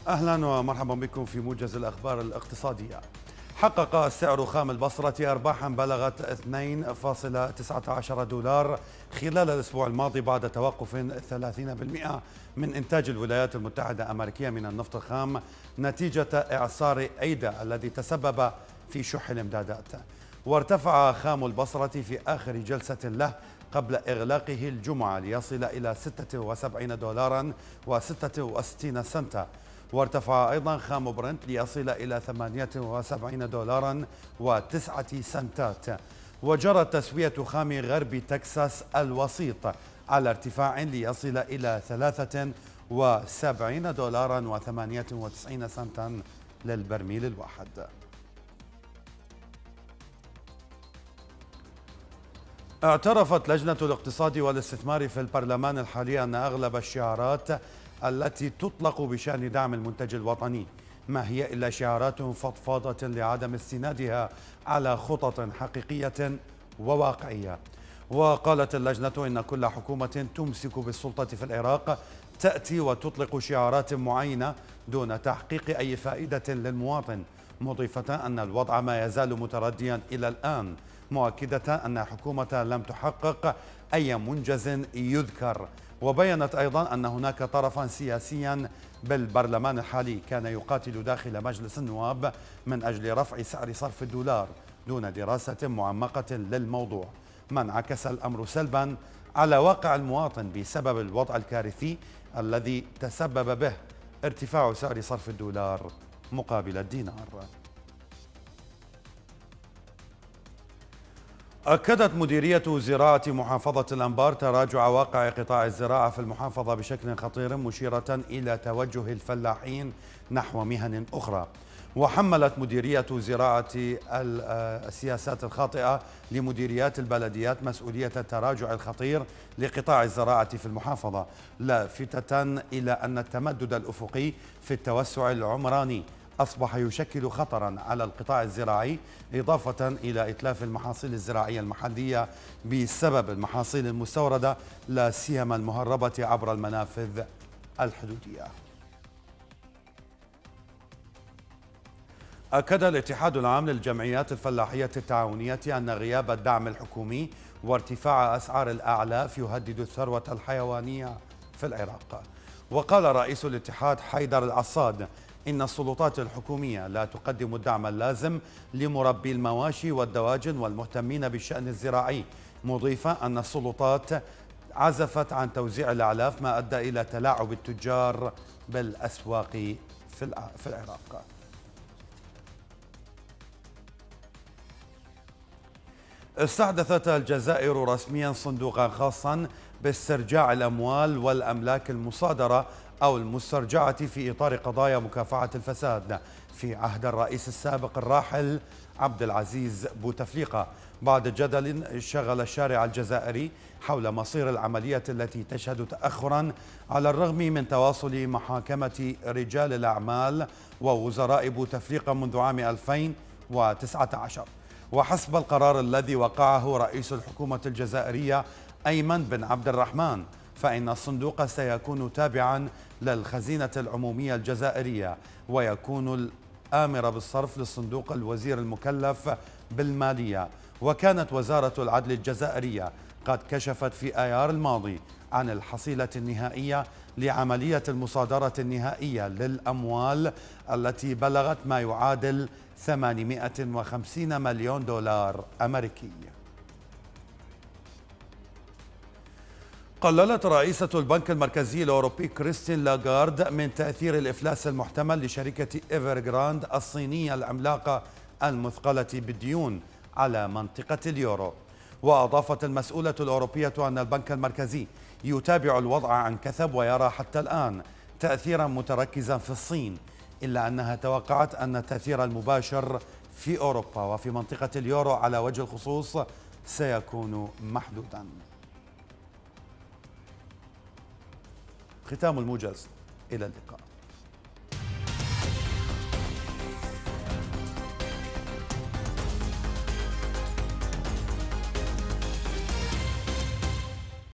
أهلا ومرحبا بكم في موجز الأخبار الاقتصادية. حقق سعر خام البصرة أرباحا بلغت 2.19 دولار خلال الأسبوع الماضي بعد توقف 30% من إنتاج الولايات المتحدة الأمريكية من النفط الخام نتيجة إعصار أيدا الذي تسبب في شح الإمدادات. وارتفع خام البصرة في آخر جلسة له قبل إغلاقه الجمعة ليصل إلى 76 دولارا و66 سنتا، وارتفع أيضا خام برنت ليصل إلى 78 دولارا و9 سنتات. وجرت تسوية خام غرب تكساس الوسيط على ارتفاع ليصل إلى 73 دولارا و98 سنتا للبرميل الواحد. اعترفت لجنة الاقتصاد والاستثمار في البرلمان الحالي أن أغلب الشعارات التي تطلق بشأن دعم المنتج الوطني ما هي إلا شعارات فضفاضة لعدم استنادها على خطط حقيقية وواقعية. وقالت اللجنة إن كل حكومة تمسك بالسلطة في العراق تأتي وتطلق شعارات معينة دون تحقيق أي فائدة للمواطن، مضيفة أن الوضع ما يزال مترديا إلى الآن، مؤكدة أن حكومة لم تحقق أي منجز يذكر. وبينت أيضا أن هناك طرفا سياسيا بالبرلمان الحالي كان يقاتل داخل مجلس النواب من أجل رفع سعر صرف الدولار دون دراسة معمقة للموضوع، ما انعكس الأمر سلبا على واقع المواطن بسبب الوضع الكارثي الذي تسبب به ارتفاع سعر صرف الدولار مقابل الدينار. أكدت مديرية زراعة محافظة الأنبار تراجع واقع قطاع الزراعة في المحافظة بشكل خطير، مشيرة إلى توجه الفلاحين نحو مهن أخرى. وحملت مديرية زراعة السياسات الخاطئة لمديريات البلديات مسؤولية التراجع الخطير لقطاع الزراعة في المحافظة، لافتة إلى أن التمدد الأفقي في التوسع العمراني أصبح يشكل خطرا على القطاع الزراعي، إضافة إلى إتلاف المحاصيل الزراعية المحلية بسبب المحاصيل المستوردة لا سيما المهربة عبر المنافذ الحدودية. أكد الاتحاد العام للجمعيات الفلاحية التعاونية أن غياب الدعم الحكومي وارتفاع أسعار الأعلاف يهدد الثروة الحيوانية في العراق. وقال رئيس الاتحاد حيدر العصاد إن السلطات الحكومية لا تقدم الدعم اللازم لمربي المواشي والدواجن والمهتمين بالشأن الزراعي، مضيفا أن السلطات عزفت عن توزيع الأعلاف ما أدى إلى تلاعب التجار بالأسواق في العراق. استحدثت الجزائر رسميا صندوقا خاصا باسترجاع الأموال والأملاك المصادرة أو المسترجعة في إطار قضايا مكافحة الفساد في عهد الرئيس السابق الراحل عبد العزيز بوتفليقة، بعد جدل شغل الشارع الجزائري حول مصير العملية التي تشهد تأخرا على الرغم من تواصل محاكمة رجال الأعمال ووزراء بوتفليقة منذ عام 2019. وحسب القرار الذي وقعه رئيس الحكومة الجزائرية أيمن بن عبد الرحمن، فإن الصندوق سيكون تابعا للخزينة العمومية الجزائرية، ويكون الآمر بالصرف للصندوق الوزير المكلف بالمالية. وكانت وزارة العدل الجزائرية قد كشفت في آيار الماضي عن الحصيلة النهائية لعملية المصادرة النهائية للأموال التي بلغت ما يعادل 850 مليون دولار أمريكي. قللت رئيسة البنك المركزي الأوروبي كريستين لاغارد من تأثير الإفلاس المحتمل لشركة إيفرغراند الصينية العملاقة المثقلة بالديون على منطقة اليورو. وأضافت المسؤولة الأوروبية أن البنك المركزي يتابع الوضع عن كثب ويرى حتى الآن تأثيرا متركزا في الصين، إلا أنها توقعت أن التأثير المباشر في أوروبا وفي منطقة اليورو على وجه الخصوص سيكون محدودا. ختام الموجز، إلى اللقاء.